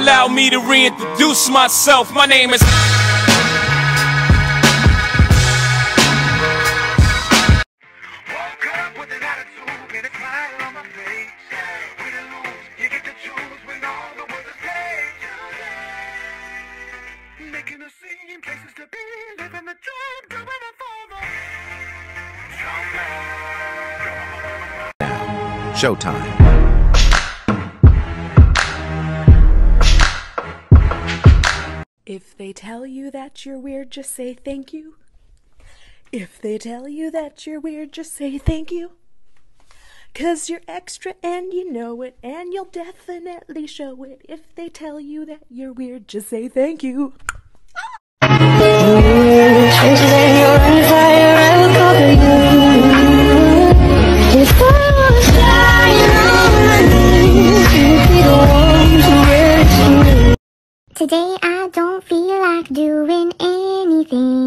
Allow me to reintroduce myself. My name is... Making a scene, places to be, living the dream, doing it for the Showtime. If they tell you that you're weird, just say thank you. If they tell you that you're weird, just say thank you. 'Cause you're extra and you know it, and you'll definitely show it. If they tell you that you're weird, just say thank you. Today I don't feel like doing anything.